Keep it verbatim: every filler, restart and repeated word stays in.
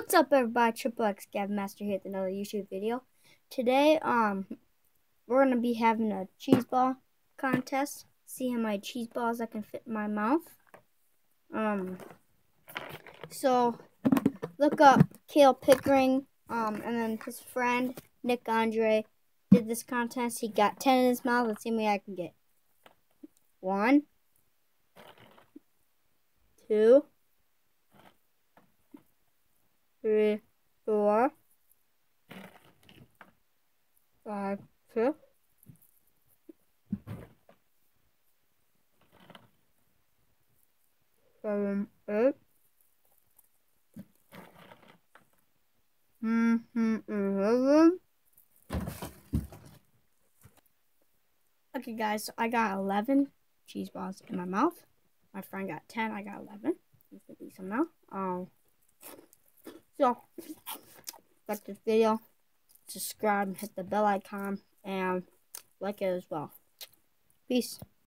What's up, everybody? Triple X Gavin Master here with another YouTube video. Today, um, we're gonna be having a cheese ball contest. See how many cheese balls I can fit in my mouth. Um, so look up Kale Pickering, um, and then his friend Nick Andre did this contest. He got ten in his mouth. Let's see how many I can get. One, two, three, four, five, six, seven, eight, mm-hmm, eleven. Okay, guys, so I got eleven cheese balls in my mouth. My friend got ten. I got eleven. You can eat some now. Um, so, like this video, subscribe, hit the bell icon, and like it as well. Peace.